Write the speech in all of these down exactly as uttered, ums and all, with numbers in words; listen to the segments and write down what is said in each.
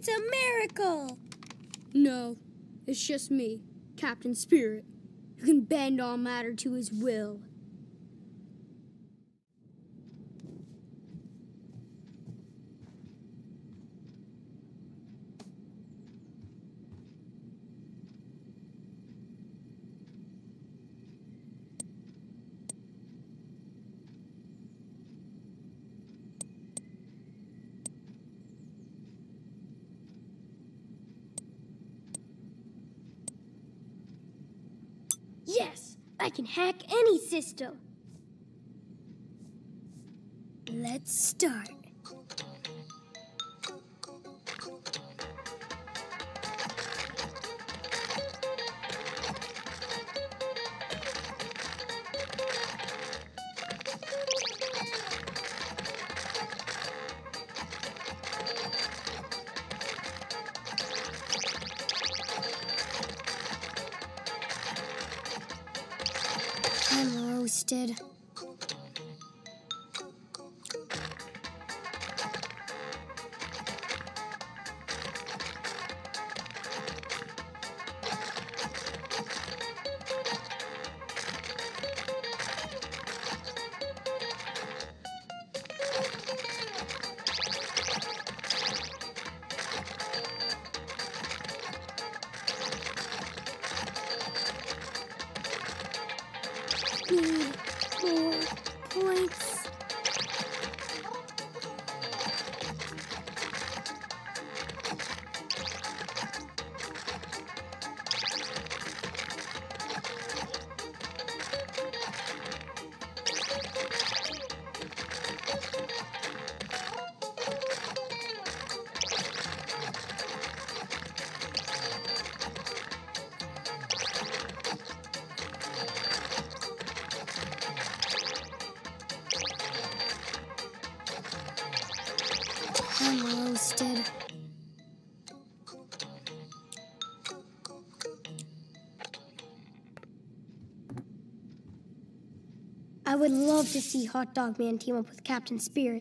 It's a miracle! No, it's just me, Captain Spirit, who can bend all matter to his will. Yes, I can hack any system. Let's start. I'm roasted. Need more points. I'm roasted. I would love to see Hot Dog Man team up with Captain Spirit.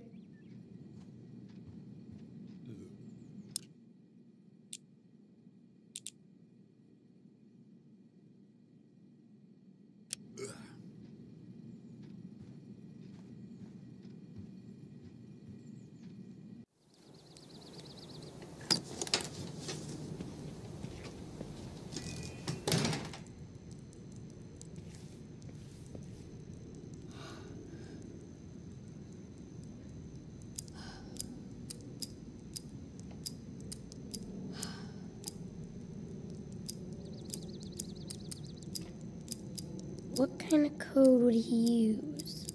What kind of code would he use?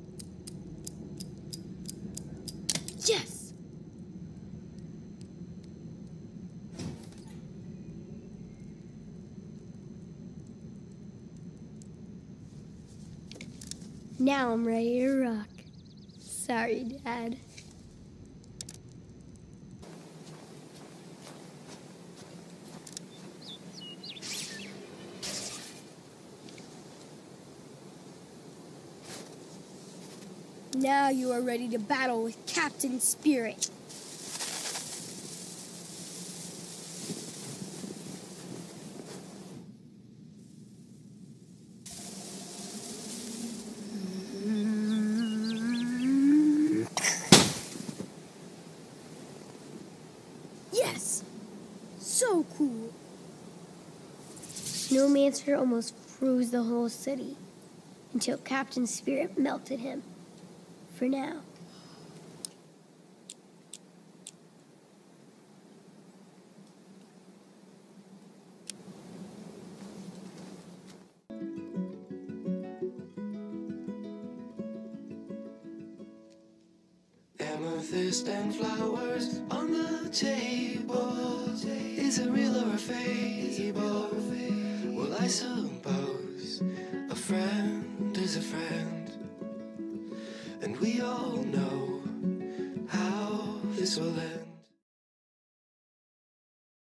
Yes! Now I'm ready to rock. Sorry, Dad. Now you are ready to battle with Captain Spirit. Yes! So cool! Snowmancer almost froze the whole city until Captain Spirit melted him. For now. Amethyst and flowers on the table. Is it real or a fable? Well, I suppose